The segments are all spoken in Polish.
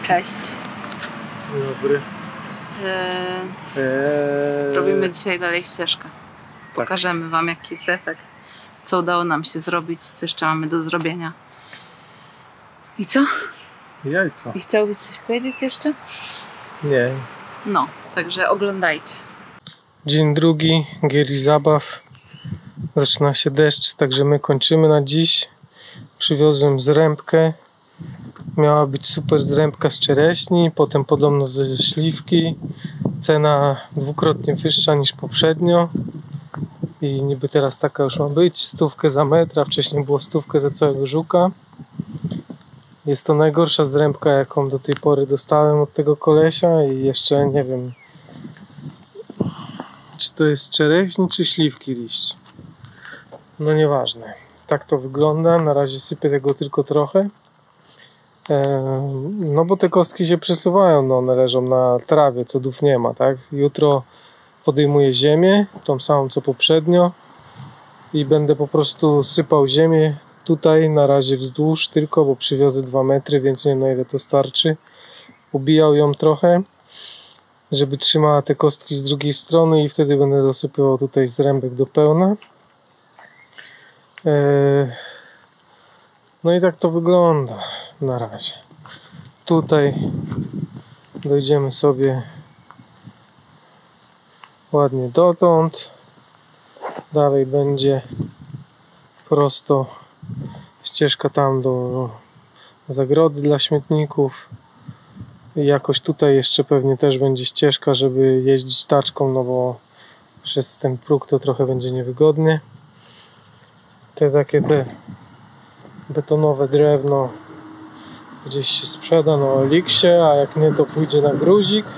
Cześć. Dzień dobry. Robimy dzisiaj dalej ścieżkę. Pokażemy wam, jaki jest efekt, co udało nam się zrobić, co jeszcze mamy do zrobienia. I co? Jajco. I chciałbyś coś powiedzieć jeszcze? Nie. No, także oglądajcie. Dzień drugi, gier i zabaw. Zaczyna się deszcz, także my kończymy na dziś. Przywiozłem zrębkę. Miała być super zrębka z czereśni, potem podobno ze śliwki. Cena dwukrotnie wyższa niż poprzednio. I niby teraz taka już ma być. 100 za metr, a wcześniej było 100 za całego żuka. Jest to najgorsza zrębka, jaką do tej pory dostałem od tego kolesia i jeszcze nie wiem, czy to jest czereśni, czy śliwki liść. No nieważne. Tak to wygląda. Na razie sypię tego tylko trochę. No bo te kostki się przesuwają, no one leżą na trawie, cudów nie ma, tak? Jutro podejmuję ziemię, tą samą co poprzednio i będę po prostu sypał ziemię tutaj, na razie wzdłuż tylko, bo przywiozę 2 metry, więc nie wiem, na ile to starczy. Ubijał ją trochę, żeby trzymała te kostki z drugiej strony i wtedy będę dosypywał tutaj zrębek do pełna. No i tak to wygląda na razie. Tutaj dojdziemy sobie ładnie dotąd. Dalej będzie prosto ścieżka tam do zagrody dla śmietników. I jakoś tutaj jeszcze pewnie też będzie ścieżka, żeby jeździć taczką, no bo przez ten próg to trochę będzie niewygodnie. Te betonowe drewno gdzieś się sprzeda na Oliksie, a jak nie, to pójdzie na gruzik.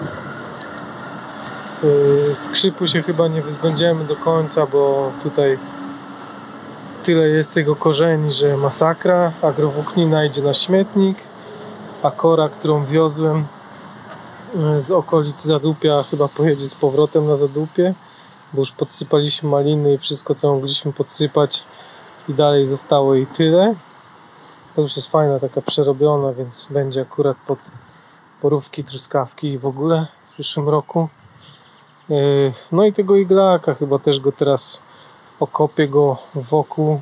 Skrzypu się chyba nie wyzbędziemy do końca, bo tutaj tyle jest tego korzeni, że masakra. Agrowłóknina idzie na śmietnik, a kora, którą wiozłem z okolic Zadupia, chyba pojedzie z powrotem na Zadupie, bo już podsypaliśmy maliny i wszystko, co mogliśmy podsypać i dalej zostało jej tyle. To już jest fajna, taka przerobiona, więc będzie akurat pod borówki, truskawki i w ogóle w przyszłym roku. No i tego iglaka, chyba też go teraz okopię go wokół,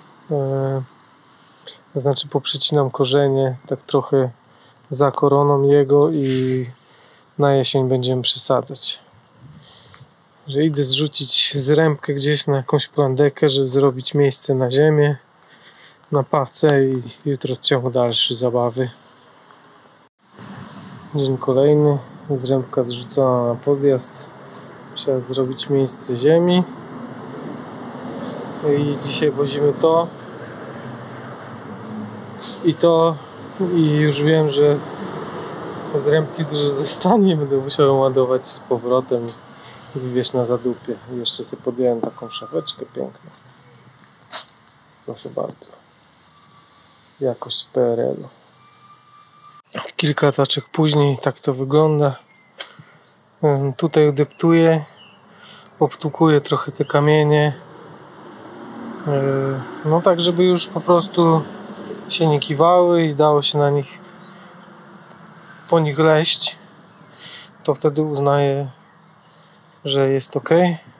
znaczy poprzecinam korzenie tak trochę za koroną jego i na jesień będziemy przesadzać. Że idę zrzucić zrębkę gdzieś na jakąś plandekę, żeby zrobić miejsce na ziemię, na pacę i jutro ciąg dalszy zabawy. Dzień kolejny, zrębka zrzucona na podjazd. Trzeba zrobić miejsce ziemi. I dzisiaj wozimy to i już wiem, że zrębki dużo zostanie, będę musiał ładować z powrotem i wywieźć na Zadupie. I jeszcze sobie podjąłem taką szafeczkę piękną. Proszę bardzo. Jakość z PRL-u. Kilka taczek później tak to wygląda. Tutaj udeptuję, obtukuję trochę te kamienie. No tak, żeby już po prostu się nie kiwały i dało się na nich po nich leść. To wtedy uznaję, że jest ok.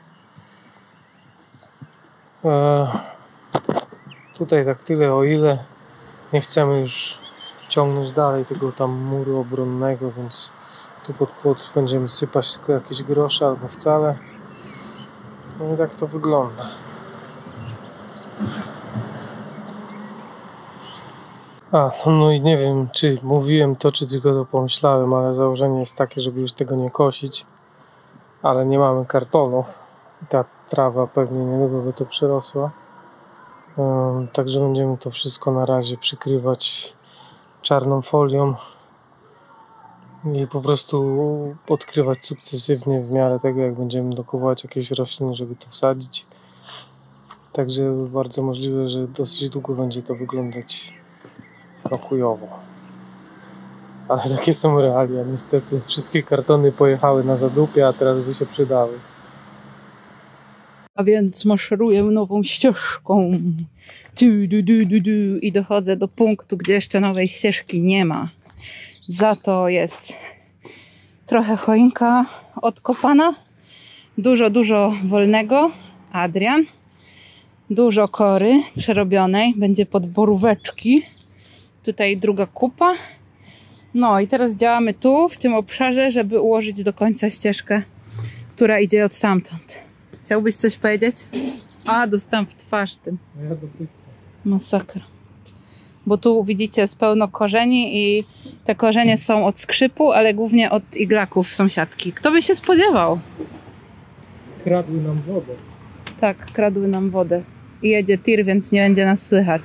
Tutaj tak tyle, o ile nie chcemy już ciągnąć dalej tego tam muru obronnego, więc tu pod płot będziemy sypać tylko jakieś grosze albo wcale. No i tak to wygląda. No i nie wiem, czy mówiłem to, czy tylko to pomyślałem, ale założenie jest takie, żeby już tego nie kosić. Ale nie mamy kartonów. Ta trawa pewnie niedługo by to przerosła. Także będziemy to wszystko na razie przykrywać czarną folią i po prostu odkrywać sukcesywnie w miarę tego, jak będziemy dokupować jakieś rośliny, żeby to wsadzić. Także bardzo możliwe, że dosyć długo będzie to wyglądać chujowo. Ale takie są realia, niestety. Wszystkie kartony pojechały na Zadupie, a teraz by się przydały. A więc maszeruję nową ścieżką. I dochodzę do punktu, gdzie jeszcze nowej ścieżki nie ma. Za to jest trochę choinka odkopana. Dużo wolnego. Adrian. Dużo kory przerobionej. Będzie pod boróweczki. Tutaj druga kupa. No i teraz działamy tu, w tym obszarze, żeby ułożyć do końca ścieżkę, która idzie od tamtąd. Chciałbyś coś powiedzieć? A, dostałam w twarz tym. Masakra. Bo tu widzicie jest pełno korzeni i te korzenie są od skrzypu, ale głównie od iglaków sąsiadki. Kto by się spodziewał? Kradły nam wodę. Tak, kradły nam wodę. I jedzie tir, więc nie będzie nas słychać.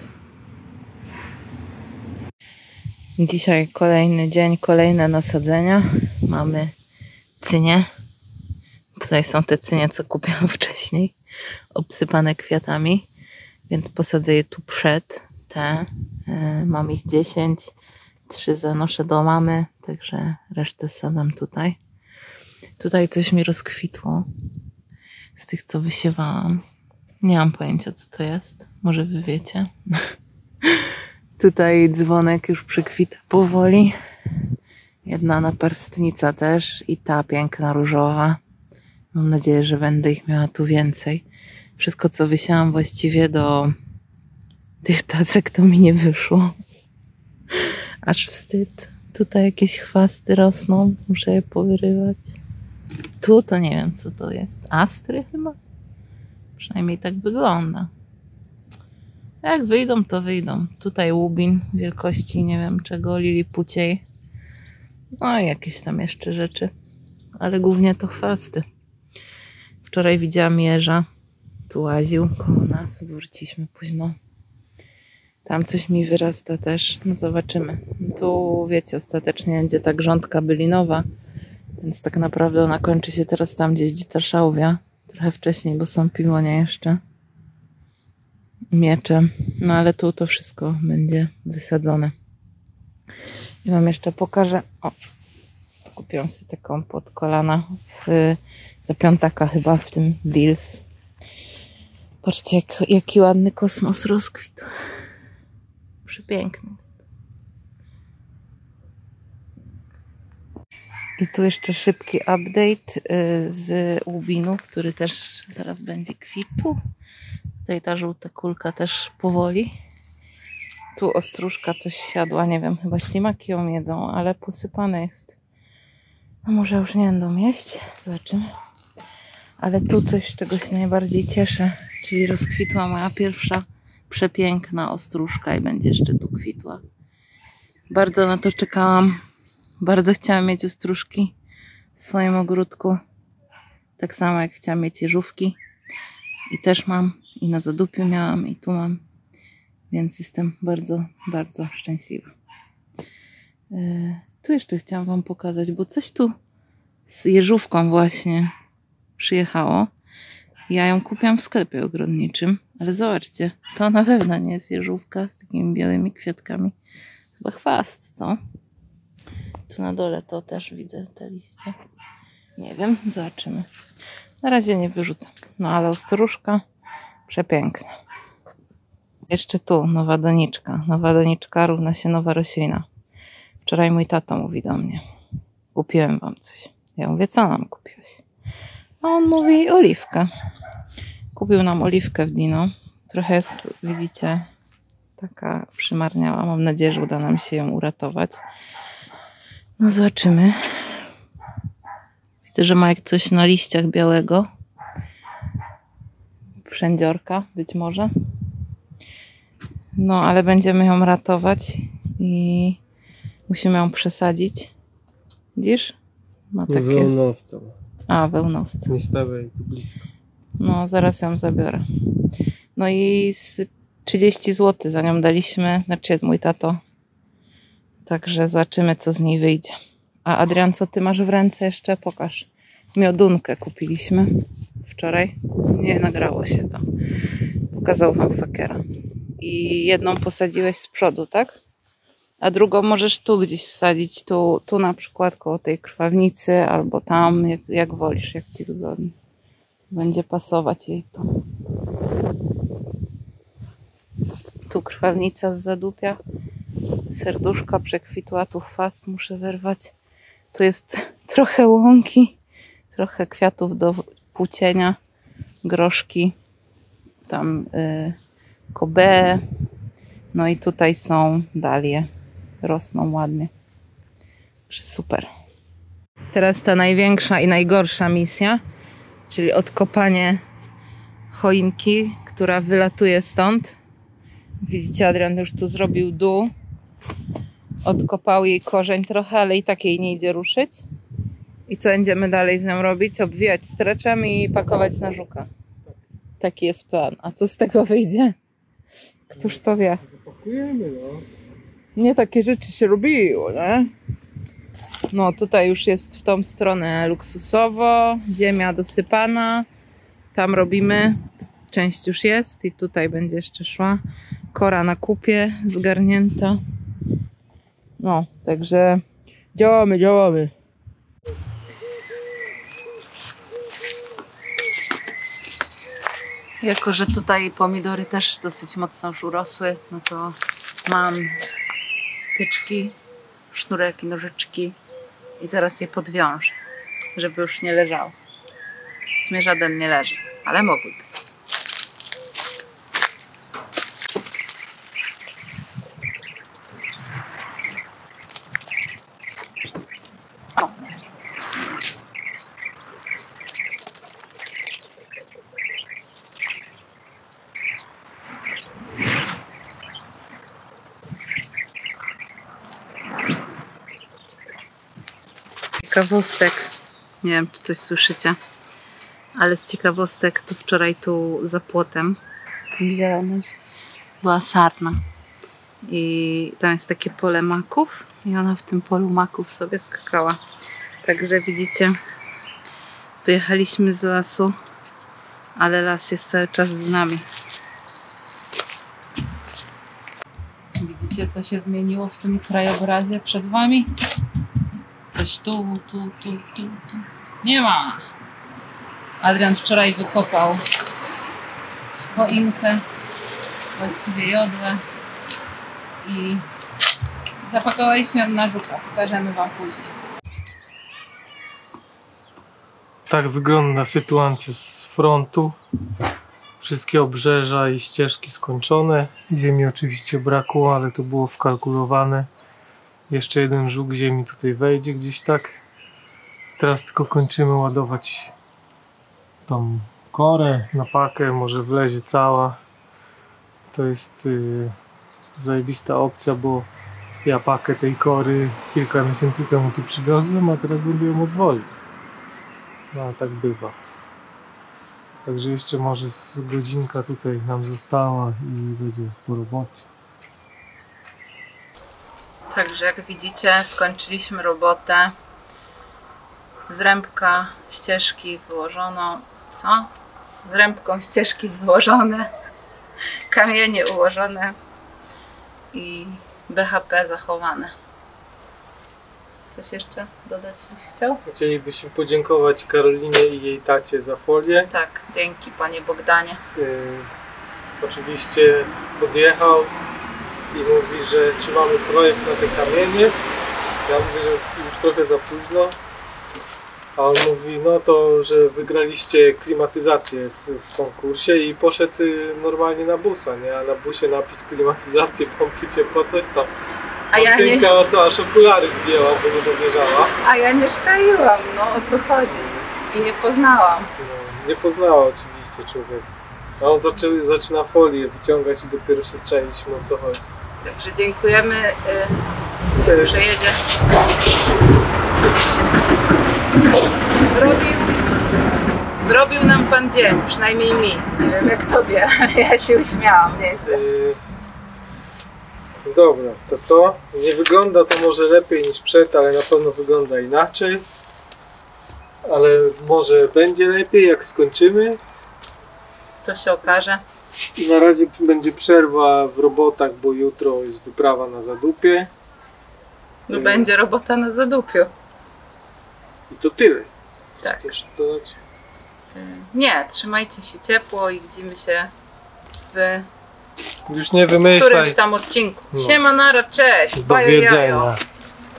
Dzisiaj kolejny dzień, kolejne nasadzenia. Mamy cynie. Tutaj są te cynie, co kupiłam wcześniej. Obsypane kwiatami. Więc posadzę je tu przed te. Mam ich 10. 3 zanoszę do mamy. Także resztę sadzam tutaj. Tutaj coś mi rozkwitło. Z tych, co wysiewałam. Nie mam pojęcia, co to jest. Może wy wiecie. Tutaj dzwonek już przykwita powoli. Jedna naparstnica też i ta piękna różowa. Mam nadzieję, że będę ich miała tu więcej. Wszystko, co wysiałam właściwie do tych tacek, to mi nie wyszło. Aż wstyd. Tutaj jakieś chwasty rosną. Muszę je powyrywać. Tu to nie wiem, co to jest. Astry chyba? Przynajmniej tak wygląda. Jak wyjdą, to wyjdą. Tutaj łubin wielkości, nie wiem czego, lilipuciej. No i jakieś tam jeszcze rzeczy. Ale głównie to chwasty. Wczoraj widziałam jeża. Tu łaził koło nas. Wróciliśmy późno. Tam coś mi wyrasta też. No zobaczymy. Tu wiecie, ostatecznie będzie ta grządka bylinowa. Więc tak naprawdę ona kończy się teraz tam, gdzie jest ta szałwia. Trochę wcześniej, bo są piwonie jeszcze. Miecze. No ale tu to wszystko będzie wysadzone. I wam jeszcze pokażę. O, kupiłam sobie taką pod kolana za piątaka chyba w tym Deals. Patrzcie, jaki ładny kosmos rozkwitł. Przepiękny jest. I tu jeszcze szybki update z łubinu, który też zaraz będzie kwitł. Tutaj ta żółta kulka też powoli. Tu ostróżka coś siadła, nie wiem, chyba ślimaki ją jedzą, ale posypane jest. A może już nie będą jeść? Zobaczymy. Ale tu coś, z czego się najbardziej cieszę, czyli rozkwitła moja pierwsza przepiękna ostróżka i będzie jeszcze tu kwitła. Bardzo na to czekałam. Bardzo chciałam mieć ostróżki w swoim ogródku. Tak samo jak chciałam mieć jeżówki. I też mam. I na zadupiu miałam, i tu mam. Więc jestem bardzo, bardzo szczęśliwa. Tu jeszcze chciałam wam pokazać, bo coś tu z jeżówką właśnie przyjechało. Ja ją kupiłam w sklepie ogrodniczym. Ale zobaczcie, to na pewno nie jest jeżówka z takimi białymi kwiatkami. Chyba chwast, co? Tu na dole to też widzę te liście. Nie wiem, zobaczymy. Na razie nie wyrzucam. No ale ostróżka przepiękna. Jeszcze tu nowa doniczka. Nowa doniczka równa się nowa roślina. Wczoraj mój tato mówi do mnie: kupiłem wam coś. Ja mówię: co nam kupiłeś? A on mówi: oliwkę. Kupił nam oliwkę w Dino. Trochę jest, widzicie, taka przymarniała. Mam nadzieję, że uda nam się ją uratować. No zobaczymy. Widzę, że ma jak coś na liściach białego. Przędziorka być może. No ale będziemy ją ratować i musimy ją przesadzić. Widzisz? Ma takie... Wełnowcą. A, wełnowca. Nie stawiaj tu blisko. No zaraz ją zabiorę. No i 30 zł za nią daliśmy. Znaczy mój tato. Także zobaczymy, co z niej wyjdzie. A Adrian, co ty masz w ręce jeszcze? Pokaż. Miodunkę kupiliśmy wczoraj. Nie nagrało się to. Pokazał wam fakera. I jedną posadziłeś z przodu, tak? A drugą możesz tu gdzieś wsadzić. Tu na przykład koło tej krwawnicy, albo tam, jak wolisz, jak ci wygodnie. Będzie pasować jej to. Tu krwawnica z zadupia. Serduszka przekwitła, tu chwast muszę wyrwać. Tu jest trochę łąki, trochę kwiatów do płócienia, groszki, tam kobe. No i tutaj są dalie, rosną ładnie. Super. Teraz ta największa i najgorsza misja, czyli odkopanie choinki, która wylatuje stąd. Widzicie, Adrian już tu zrobił dół. Odkopał jej korzeń trochę, ale i tak jej nie idzie ruszyć. I co będziemy dalej z nią robić? Obwijać streczem i pakować na żuka. Taki jest plan. A co z tego wyjdzie? Któż to wie? Zapakujemy, no. Nie takie rzeczy się robiło, nie? No tutaj już jest w tą stronę luksusowo. Ziemia dosypana. Tam robimy. Część już jest i tutaj będzie jeszcze szła. Kora na kupie zgarnięta. No, także działamy. Jako że tutaj pomidory też dosyć mocno już urosły, no to mam tyczki, sznurek i nożyczki i zaraz je podwiążę, żeby już nie leżało. W sumie żaden nie leży, ale mogłyby. O. Ciekawostek, nie wiem czy coś słyszycie, ale z ciekawostek to wczoraj tu za płotem, tym zielonym, była sarna i tam jest takie pole maków i ona w tym polu maków sobie skakała. Także widzicie, wyjechaliśmy z lasu, ale las jest cały czas z nami. Widzicie, co się zmieniło w tym krajobrazie przed wami? Coś tu. Nie ma! Adrian wczoraj wykopał choinkę, właściwie jodłę i zapakowaliśmy ją na żuka. Pokażemy wam później. Tak wygląda sytuacja z frontu. Wszystkie obrzeża i ścieżki skończone. Ziemi oczywiście brakło, ale to było wkalkulowane. Jeszcze jeden żuk ziemi tutaj wejdzie gdzieś tak. Teraz tylko kończymy ładować tą korę na pakę, może wlezie cała. To jest zajebista opcja, bo ja pakę tej kory kilka miesięcy temu tu przywiozłem, a teraz będę ją odwoził. No a tak bywa. Także jeszcze może z godzinka tutaj nam została i będzie po robocie. Także jak widzicie, skończyliśmy robotę. Zrębka ścieżki wyłożono. Co? Zrębką ścieżki wyłożone. Kamienie ułożone. I BHP zachowane. Coś jeszcze dodać byś chciał? Chcielibyśmy podziękować Karolinie i jej tacie za folię. Tak, dzięki panie Bogdanie. Oczywiście podjechał i mówi, że czy mamy projekt na te kamienie. Ja mówię, że już trochę za późno. A on mówi, no to, że wygraliście klimatyzację w konkursie i poszedł normalnie na busa, nie? A na busie napis klimatyzację, pompicie po coś tam. A ja nie... to aż okulary zdjęła, bo nie dowierzała. A ja nie szczaiłam, no o co chodzi. I nie poznałam. No, nie poznała oczywiście człowiek. A on zaczyna folię wyciągać i dopiero się strzeliśmy, o co chodzi. Także dziękujemy. Jak przejedzie. Zrobił nam pan dzień, przynajmniej mi. Nie wiem jak tobie, ja się uśmiałam nieźle. Dobra, to co? Nie wygląda to może lepiej niż przed, ale na pewno wygląda inaczej. Ale może będzie lepiej jak skończymy. To się okaże. I na razie będzie przerwa w robotach, bo jutro jest wyprawa na Zadupie. No będzie robota na Zadupiu. I to tyle. Tak. Chcesz dodać? Nie, trzymajcie się ciepło i widzimy się w Już nie w wymyślaj. którymś tam odcinku. Siema, nara, cześć, Do bajo, jajo. wiedzenia.